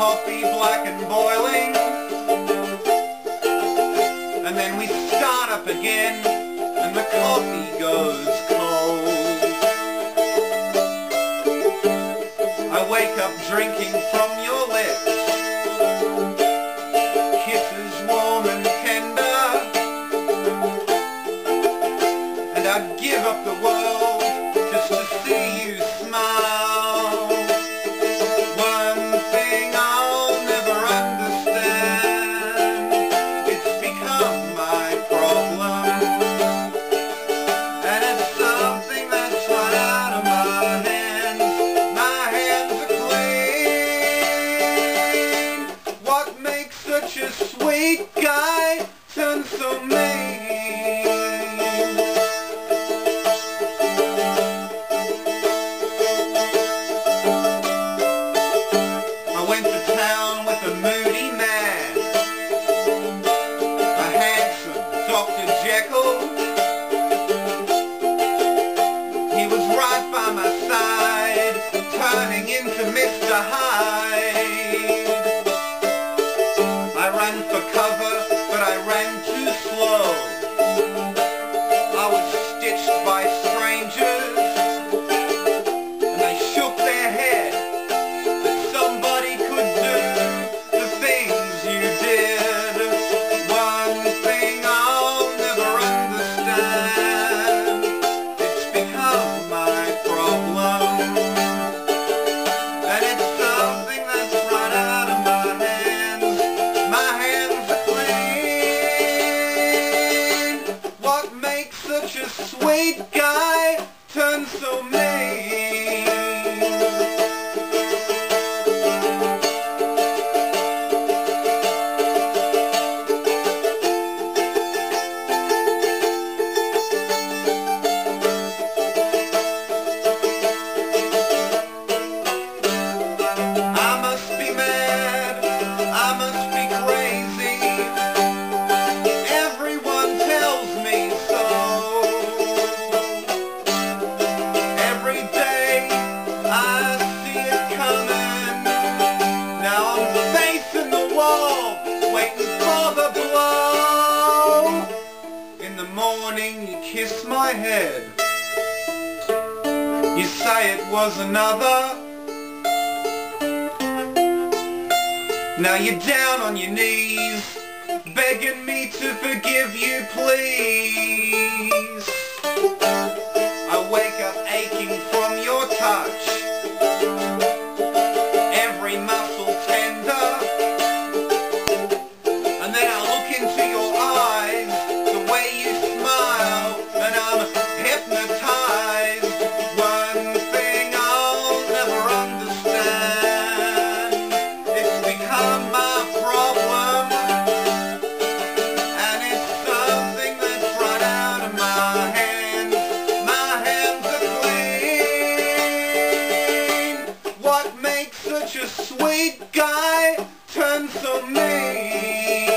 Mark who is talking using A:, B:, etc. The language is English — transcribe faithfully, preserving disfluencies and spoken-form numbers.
A: coffee black and boiling, and then we start up again and the coffee goes cold. I wake up drinking from your lips, kisses warm and tender, and I'd give up the world just to see you smile. One thing I'll never understand, it's become my problem, and it's something that's right out of my hands. My hands are clean. What makes such a sweet guy turn so mean? I went to town with a moody man, a handsome Doctor Jekyll. He was right by my side, turning into Mister Hyde. I ran for cover, but I ran too slow. I was stitched by strangers, and they shook their head that somebody could do the things you did. One thing I'll never understand, it's become my problem, and it's something that's right out of my hands. My hands are clean. What makes such a sweet guy turn so mean? I must be mad, I must be crazy. Everyone tells me so. Every day I see it coming. Now I'm facing the wall, waiting for the blow. In the morning you kiss my head, you say it was another. Now you're down on your knees, begging me to forgive you, please. I wake up aching from your touch, every muscle tender, and then I look into your eyes, the way you smile, and I'm hypnotized. One thing I'll never understand, it's become my problem, and it's something that's right out of my hands. My hands are clean. What makes such a sweet guy turn so mean?